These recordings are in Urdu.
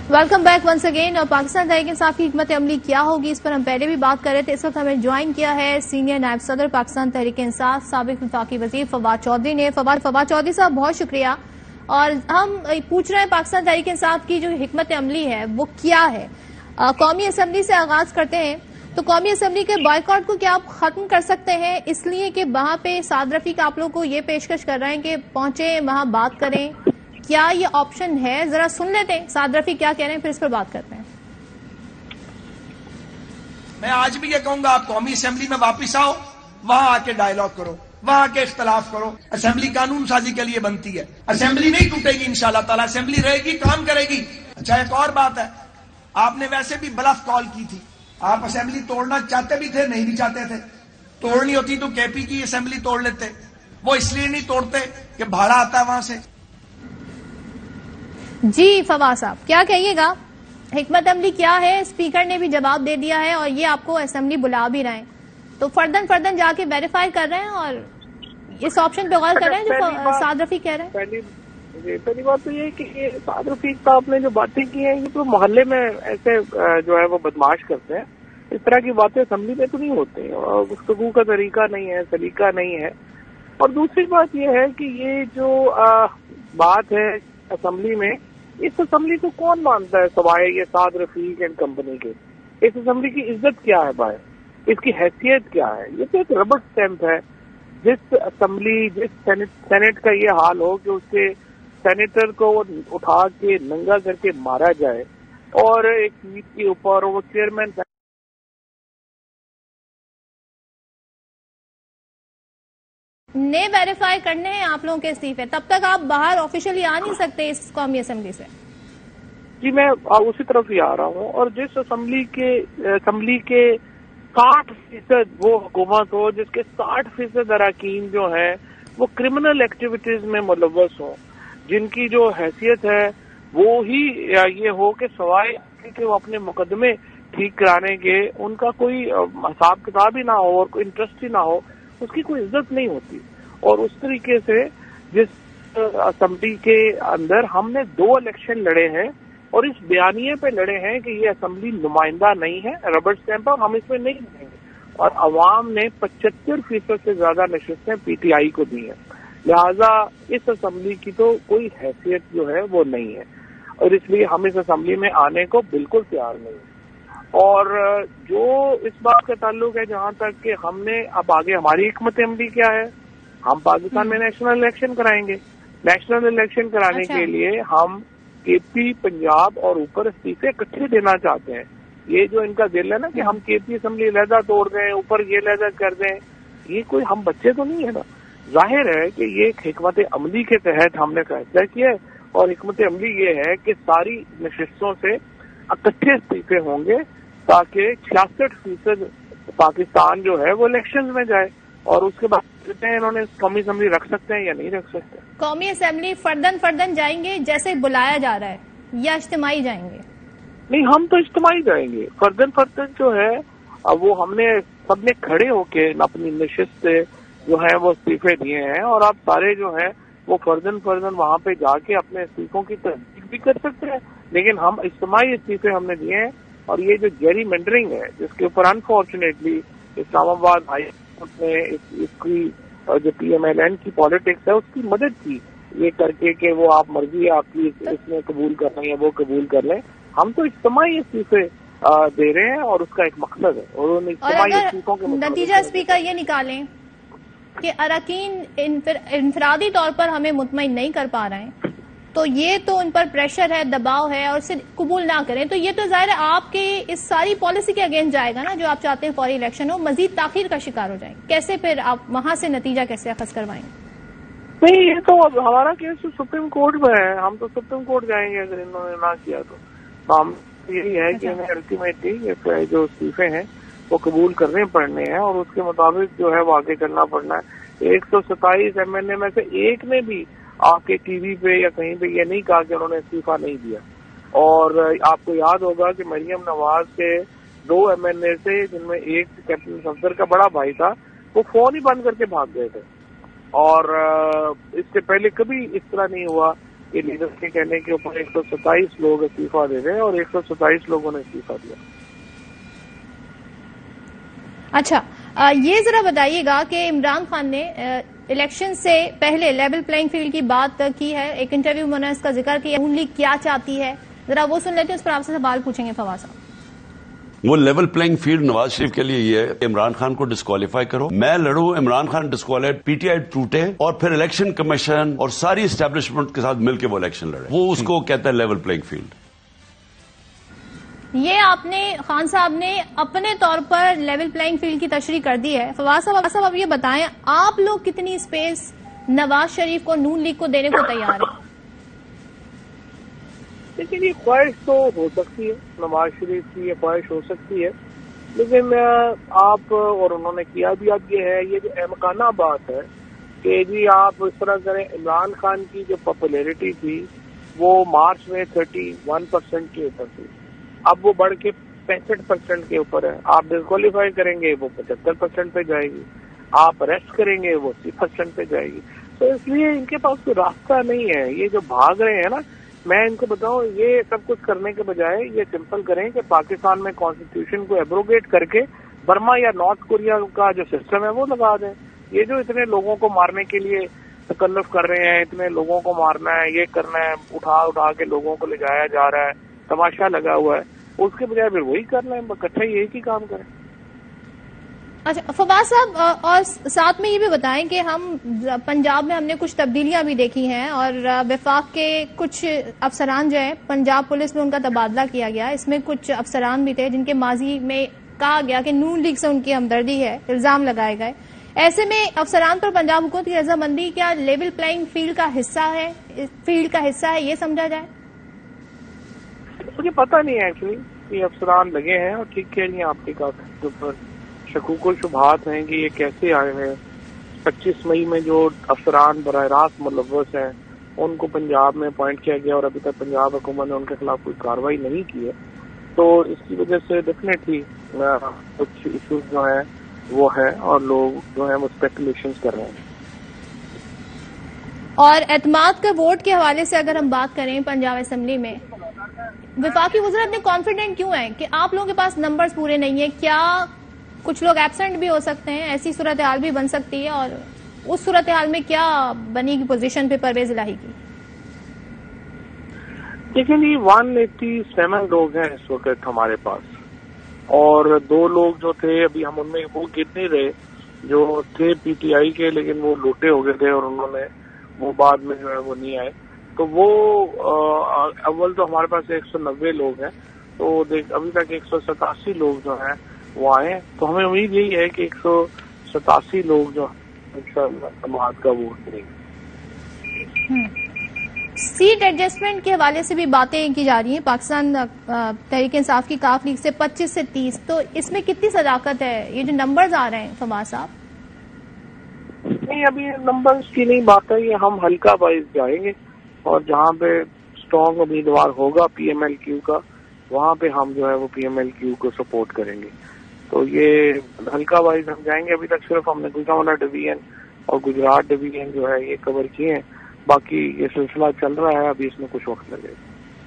Welcome back once again. اور پاکستان تحریک انصاف کی حکمت عملی کیا ہوگی اس پر ہم پہلے بھی بات کر رہے تھے. اس وقت ہمیں جوائن کیا ہے سینئر نائب صدر پاکستان تحریک انصاف سابق وفاقی وزیر فواد چودھری نے. فواد چودھری صاحب بہت شکریہ. اور ہم پوچھ رہے ہیں پاکستان تحریک انصاف کی جو حکمت عملی ہے وہ کیا ہے. قومی اسمبلی سے آغاز کرتے ہیں. تو قومی اسمبلی کے بائیکاٹ کو کیا آپ ختم کر سکتے ہیں اس لیے کہ وہاں پہ سعد رفیق آپ لوگ کو یہ پیشکش کر رہے ہیں کہ پہنچیں وہاں بات کریں. کیا یہ آپشن ہے؟ ذرا سن لیتے ہیں سعد رفیق کیا کہہ رہے ہیں پھر اس پر بات کرتے ہیں. میں آج بھی یہ کہوں گا آپ قومی اسمبلی میں واپس آؤ, وہاں آ کے ڈائیلاگ کرو, وہاں آ کے اختلاف کرو. اسمبلی قانون سازی کے لیے بنتی ہے, اسمبلی نہیں ٹوٹے گی انشاءاللہ تعالی, اسمبلی رہے گی, کام کرے گی. اچھا ایک اور بات ہے, آپ نے ویسے بھی بلف کال کی تھی. آپ اسمبلی توڑنا چاہتے بھی تھے, نہیں بھی چاہتے تھے. توڑنی ہوتی تو کے پی کی اسمبلی توڑ لیتے. وہ اس لیے نہیں توڑتے کہ بھاڑا آتا ہے وہاں سے. جی فواد صاحب کیا کہیے گا, حکمت عملی کیا ہے؟ اسپیکر نے بھی جواب دے دیا ہے اور یہ آپ کو اسمبلی بلا بھی رہے ہیں, تو فردن جا کے ویریفائی کر رہے ہیں اور اس آپشن پہ غور کر رہے ہیں جو سعد رفیق کہہ رہے ہیں. پہلی بات تو یہ کہ سعد رفیق صاحب نے جو باتیں کی ہیں یہ تو محلے میں ایسے جو ہے وہ بدماش کرتے ہیں. اس طرح کی باتیں اسمبلی میں تو نہیں ہوتی اور گفتگو کا طریقہ نہیں ہے, سلیقہ نہیں ہے. اور دوسری بات یہ ہے کہ یہ جو بات ہے اسمبلی میں, اس اسمبلی کو کون مانتا ہے سوائے یہ سعد رفیق اینڈ کمپنی کے؟ اس اسمبلی کی عزت کیا ہے بھائی, اس کی حیثیت کیا ہے؟ یہ تو ایک ربڑ اسٹیمپ ہے. جس اسمبلی جس سینٹ کا یہ حال ہو کہ اس کے سینیٹر کو اٹھا کے ننگا کر کے مارا جائے اور ایک سیٹ کے اوپر وہ چیئرمین نے ویریفائی کرنے ہیں آپ لوگوں کے استعفے, تب تک آپ باہر آفیشلی آ نہیں سکتے اس قومی اسمبلی سے. جی میں اسی طرف ہی آ رہا ہوں. اور جس اسمبلی کے 60% وہ حکومت ہو جس کے 60% اراکین جو ہیں وہ کرمنل ایکٹیویٹیز میں ملوث ہوں, جن کی جو حیثیت ہے وہ ہی یہ ہو کہ سوائے کہ وہ اپنے مقدمے ٹھیک کرانے کے ان کا کوئی حساب کتاب ہی نہ ہو اور کوئی انٹرسٹ ہی نہ ہو, اس کی کوئی عزت نہیں ہوتی. اور اس طریقے سے جس اسمبلی کے اندر ہم نے 2 الیکشن لڑے ہیں اور اس بیانیے پہ لڑے ہیں کہ یہ اسمبلی نمائندہ نہیں ہے, ربڑ اسٹیمپ, اور ہم اس میں نہیں لڑیں گے. اور عوام نے 75% سے زیادہ نشستیں پی ٹی آئی کو دی ہیں. لہذا اس اسمبلی کی تو کوئی حیثیت جو ہے وہ نہیں ہے اور اس لیے ہم اس اسمبلی میں آنے کو بالکل تیار نہیں ہیں. اور جو اس بات کا تعلق ہے جہاں تک کہ ہم نے اب آگے ہماری حکمت عملی کیا ہے, ہم پاکستان میں نیشنل الیکشن کرائیں گے. نیشنل الیکشن کرانے کے لیے ہم کے پی, پنجاب اور اوپر استعفے اکٹھے دینا چاہتے ہیں. یہ جو ان کا دل ہے نا کہ ہم کے پی اسمبلی علیحدہ توڑ دیں, اوپر یہ علیحدہ کر دیں, یہ کوئی ہم بچے تو نہیں ہے نا. ظاہر ہے کہ یہ ایک حکمت عملی کے تحت ہم نے فیصلہ کیا ہے اور حکمت عملی یہ ہے کہ ساری نشستوں سے اکٹھے استعفے ہوں گے تاکہ 66% پاکستان جو ہے وہ الیکشنز میں جائے. اور اس کے بعد کہتے ہیں انہوں نے قومی اسمبلی رکھ سکتے ہیں یا نہیں رکھ سکتے. قومی اسمبلی فردن جائیں گے جیسے بلایا جا رہا ہے یا اجتماعی جائیں گے؟ نہیں, ہم تو اجتماعی جائیں گے. فردن جو ہے وہ ہم نے سب نے کھڑے ہو کے اپنی نشست سے جو ہے وہ استعفے دیے ہیں اور آپ سارے جو ہیں وہ فردن وہاں پہ جا کے اپنے استعفوں کی تصدیق بھی کر سکتے ہیں. لیکن ہم اجتماعی استعفے ہم نے دیے ہیں. اور یہ جو جیری مینڈرنگ ہے جس کے اوپر انفارچونیٹلی اسلام آباد ہائی کورٹ نے اس کی جو پی ایم ایل این کی پالیٹکس ہے اس کی مدد کی, یہ کر کے کہ وہ آپ مرضی آپ کی اس میں قبول کر لیں یا وہ قبول کر لیں. ہم تو اجتماعی استعفے دے رہے ہیں اور اس کا ایک مقصد ہے. اور ان اجتماعی استعفوں کے نتیجہ اسپیکر یہ نکالیں کہ اراکین انفرادی طور پر ہمیں مطمئن نہیں کر پا رہے ہیں تو یہ تو ان پر پریشر ہے, دباؤ ہے اور اسے قبول نہ کریں, تو یہ تو ظاہر ہے آپ کے اس ساری پالیسی کے اگینسٹ جائے گا نا جو آپ چاہتے ہیں فوری الیکشن ہو, مزید تاخیر کا شکار ہو جائیں. کیسے پھر آپ وہاں سے نتیجہ کیسے اخذ کروائیں گے؟ نہیں, یہ تو ہمارا کیس سپریم کورٹ میں ہے, ہم تو سپریم کورٹ جائیں گے اگر انہوں نے نہ کیا تو. ہم یہی ہے کہ انہیں الٹیمیٹلی جو استعفے ہیں وہ قبول کرنے پڑنے ہیں اور اس کے مطابق جو ہے وہ آگے چلنا پڑنا ہے. 127 ایم ایل اے میں سے ایک نے بھی آپ کے ٹی وی پہ یا کہیں پہ یہ نہیں کہا کہ انہوں نے استعفیٰ نہیں دیا. اور آپ کو یاد ہوگا کہ مریم نواز کے 2 ایم ایل اے سے جن میں ایک کیپٹن صفدر کا بڑا بھائی تھا وہ فون ہی بند کر کے بھاگ گئے تھے. اور اس سے پہلے کبھی اس طرح نہیں ہوا کہ لیڈر کے کہنے کے اوپر 127 لوگ استعفیٰ دے رہے ہیں اور 127 لوگوں نے استعفیٰ دیا. اچھا، یہ ذرا بتائیے گا کہ عمران خان نے الیکشن سے پہلے لیول پلینگ فیلڈ کی بات کی ہے، ایک انٹرویو میں نے اس کا ذکر کیا. نون لیگ کیا چاہتی ہے، ذرا وہ سن لیتے ہیں، اس پر آپ سے سوال پوچھیں گے فواز صاحب. وہ level playing field Nawaz Sharif کے لیے یہ ہے، عمران خان کو ڈسکوالیفائی کرو، میں لڑوں، Imran Khan disqualify, P T I ٹوٹے اور پھر الیکشن کمیشن اور ساری اسٹیبلشمنٹ کے ساتھ مل کے وہ الیکشن لڑے. وہ اس کو کہتا ہے لیول پلینگ فیلڈ. یہ آپ نے خان صاحب نے اپنے طور پر لیول پلینگ فیلڈ کی تشریح کر دی ہے. فواز صاحب اب یہ بتائیں، آپ لوگ کتنی اسپیس نواز شریف کو، نون لیگ کو دینے کو تیار ہیں؟ لیکن یہ خواہش تو ہو سکتی ہے، نواز شریف کی یہ خواہش ہو سکتی ہے، لیکن آپ اور انہوں نے کیا بھی اب یہ ہے، یہ جو امکانہ بات ہے کہ جی آپ اس طرح کریں. عمران خان کی جو پاپولیرٹی تھی وہ مارچ میں 31% کے اوپر تھی، اب وہ بڑھ کے 65% کے اوپر ہے. آپ ڈسکوالیفائی کریں گے وہ 75% پہ جائے گی، آپ اریسٹ کریں گے وہ 80% پہ جائے گی. تو اس لیے ان کے پاس کوئی راستہ نہیں ہے. یہ جو بھاگ رہے ہیں نا، میں ان کو بتاؤں، یہ سب کچھ کرنے کے بجائے یہ سمپل کریں کہ پاکستان میں کانسٹیٹیوشن کو ایبروگیٹ کر کے برما یا نارتھ کوریا کا جو سسٹم ہے وہ لگا دیں. یہ جو اتنے لوگوں کو مارنے کے لیے تکلف کر رہے ہیں، اتنے لوگوں کو مارنا ہے، یہ کرنا ہے، اٹھا کے لوگوں کو لے جایا جا رہا ہے، تماشا لگا ہوا ہے، اس کے بجائے پھر وہی کر لیں، اکٹھا ایک ہی کام کریں. اچھا فواز صاحب، اور ساتھ میں یہ بھی بتائیں کہ ہم پنجاب میں ہم نے کچھ تبدیلیاں بھی دیکھی ہیں اور وفاق کے کچھ افسران جو ہیں پنجاب پولیس میں ان کا تبادلہ کیا گیا. اس میں کچھ افسران بھی تھے جن کے ماضی میں کہا گیا کہ نون لیگ سے ان کی ہمدردی ہے، الزام لگائے گئے. ایسے میں افسران پر پنجاب حکومت کی رضامندی کیا لیول پلینگ فیلڈ کا حصہ ہے یہ سمجھا جائے؟ مجھے پتہ نہیں ہے ایکچولی کہ افسران لگے ہیں، اور ٹھیک کہہ رہی ہیں آپ کے اوپر شکوک و شبہات ہیں کہ یہ کیسے آئے ہیں. 25 مئی میں جو افسران براہ راست ملوث ہیں ان کو پنجاب میں اپوائنٹ کیا گیا اور ابھی تک پنجاب حکومت نے ان کے خلاف کوئی کارروائی نہیں کی ہے. تو اس کی وجہ سے ڈیفینیٹلی کچھ ایشوز جو ہیں وہ ہے اور لوگ جو ہیں وہ اسپیکولیشنز کر رہے ہیں. اور اعتماد کے ووٹ کے حوالے سے اگر ہم بات کریں پنجاب اسمبلی میں، وفاقی وزرا اتنے کانفیڈنٹ کیوں ہیں کہ آپ لوگوں کے پاس نمبرز پورے نہیں ہیں؟ کیا کچھ لوگ ایبسنٹ بھی ہو سکتے ہیں، ایسی صورتحال بھی بن سکتی ہے؟ اور اس صورتحال میں کیا بنی کی پوزیشن پہ پرویز الہی کی؟ لیکن یہ 187 لوگ ہیں اس وقت ہمارے پاس، اور 2 لوگ جو تھے ابھی ہم ان میں وہ گر نہیں رہے جو تھے پی ٹی آئی کے، لیکن وہ لوٹے ہو گئے تھے اور انہوں نے وہ بعد میں جو ہے وہ نہیں آئے. تو وہ اول تو ہمارے پاس 190 لوگ ہیں، تو ابھی تک 187 لوگ جو ہیں وہ آئے ہیں. تو ہمیں امید یہی ہے کہ 187 لوگ جو انشاءاللہ سماعت کا ووٹ دیں گے. سیٹ ایڈجسٹمنٹ کے حوالے سے بھی باتیں کی جا رہی ہیں پاکستان تحریک انصاف کی کاف لیگ سے 25 سے 30، تو اس میں کتنی صداقت ہے؟ یہ جو نمبرز آ رہے ہیں فواز صاحب؟ نہیں، ابھی نمبرز کی نہیں بات ہے، یہ ہم حلقہ وائز جائیں گے اور جہاں پہ اسٹرانگ امیدوار ہوگا پی ایم ایل کیو کا وہاں پہ ہم جو ہے وہ پی ایم ایل کیو کو سپورٹ کریں گے. تو یہ حلقہ وائز ہم جائیں گے. ابھی تک صرف ہم نے گجرانوالہ ڈویژن اور گجرات ڈویژن جو ہے یہ کور کیے ہیں، باقی یہ سلسلہ چل رہا ہے، ابھی اس میں کچھ وقت لگے گا.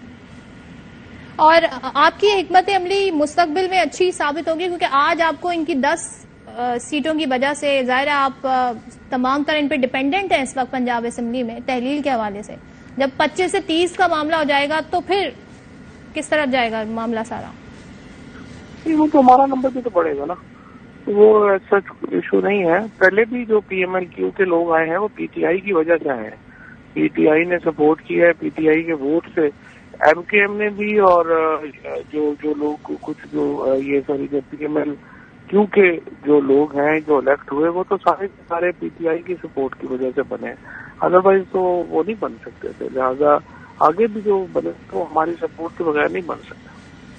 اور آپ کی حکمت عملی مستقبل میں اچھی ثابت ہوگی، کیونکہ آج آپ کو ان کی 10 سیٹوں کی وجہ سے ظاہر ہے آپ تمام تر ان پہ ڈیپینڈنٹ ہیں اس وقت پنجاب اسمبلی میں تحلیل کے حوالے سے. جب 25 سے 30 کا معاملہ ہو جائے گا تو پھر کس طرف جائے گا معاملہ سارا؟ وہ تو ہمارا نمبر بھی تو بڑھے گا نا، وہ ایسا ایشو نہیں ہے. پہلے بھی جو پی ایم ایل کیو کے لوگ آئے ہیں وہ پی ٹی آئی کی وجہ سے آئے ہیں، پی ٹی آئی نے سپورٹ کیا ہے، پی ٹی آئی کے ووٹ سے ایم کے ایم نے بھی، اور جو لوگ کچھ جو یہ جو پی ایم ایل کیو کے جو لوگ ہیں جو الیکٹ ہوئے وہ تو سارے پی ٹی آئی کی سپورٹ کی وجہ سے بنے، ادروائز تو وہ نہیں بن سکتے تھے. لہٰذا آگے بھی جو بنے تو ہماری سپورٹ کے بغیر نہیں بن سکتا.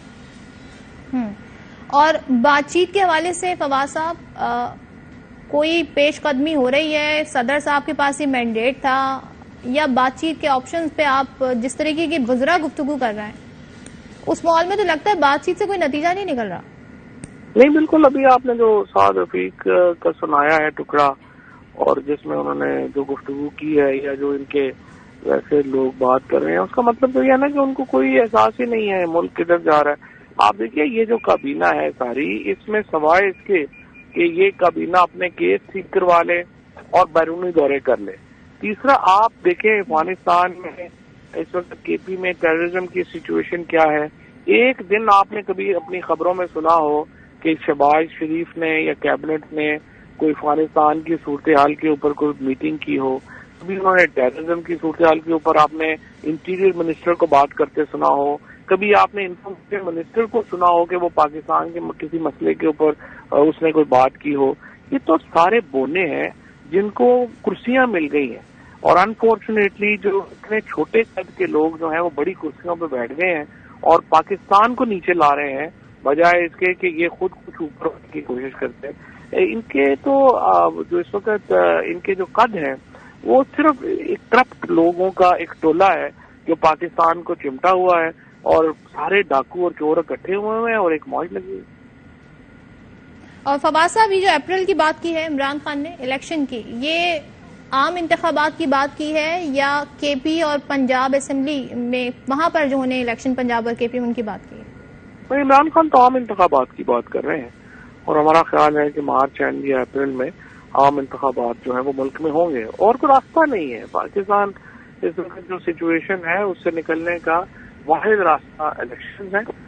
اور بات چیت کے حوالے سے فواز صاحب کوئی پیش قدمی ہو رہی ہے؟ صدر صاحب کے پاس یہ مینڈیٹ تھا، یا بات چیت کے آپشنز پہ آپ جس طریقے کی بزرا گفتگو کر رہے ہیں اس ماحول میں تو لگتا ہے بات چیت سے کوئی نتیجہ نہیں نکل رہا؟ نہیں، بالکل. ابھی آپ نے جو سعد رفیق کا سنایا ہے ٹکڑا، اور جس میں انہوں نے جو گفتگو کی ہے یا جو ان کے ویسے لوگ بات کر رہے ہیں، اس کا مطلب تو یہ ہے نا کہ ان کو کوئی احساس ہی نہیں ہے ملک کدھر جا رہا ہے۔ آپ دیکھیے یہ جو کابینہ ہے ساری، اس میں سوائے اس کے کہ یہ کابینہ اپنے کیس ٹھیک کروا لے اور بیرونی دورے کر لے۔ تیسرا آپ دیکھیں افغانستان میں اس وقت کے پی میں ٹیررزم کی سچویشن کیا ہے۔ ایک دن آپ نے کبھی اپنی خبروں میں سنا ہو کہ شہباز شریف نے یا کیبنٹ نے کوئی افغانستان کی صورتحال کے اوپر کوئی میٹنگ کی ہو؟ کبھی انہوں نے ٹیررزم کی صورتحال کے اوپر آپ نے انٹیریئر منسٹر کو بات کرتے سنا ہو؟ کبھی آپ نے انفارمیشن منسٹر کو سنا ہو کہ وہ پاکستان کے کسی مسئلے کے اوپر اس نے کوئی بات کی ہو؟ یہ تو سارے بونے ہیں جن کو کرسیاں مل گئی ہیں، اور انفارچونیٹلی جو اتنے چھوٹے قد کے لوگ جو ہیں وہ بڑی کرسیوں پہ بیٹھ گئے ہیں اور پاکستان کو نیچے لا رہے ہیں، بجائے اس کے کہ یہ خود کچھ اوپر ہونے کی کوشش کرتے ہیں۔ ان کے تو جو اس وقت ان کے جو قد ہیں وہ صرف ایک کرپٹ لوگوں کا ایک ٹولہ ہے جو پاکستان کو چمٹا ہوا ہے، اور سارے ڈاکو اور چور اکٹھے ہوئے ہیں اور ایک موج لگی ہے۔ اور فواد صاحب، یہ جو اپریل کی بات کی ہے عمران خان نے الیکشن کی، یہ عام انتخابات کی بات کی ہے یا کے پی اور پنجاب اسمبلی میں وہاں پر جو ہونے الیکشن پنجاب اور کے پی میں ان کی بات کی ہے؟ عمران خان تو عام انتخابات کی بات کر رہے ہیں، اور ہمارا خیال ہے کہ مارچ اینڈ یا اپریل میں عام انتخابات جو ہیں وہ ملک میں ہوں گے، اور کوئی راستہ نہیں ہے۔ پاکستان اس وقت جو سچویشن ہے اس سے نکلنے کا واحد راستہ الیکشن ہے۔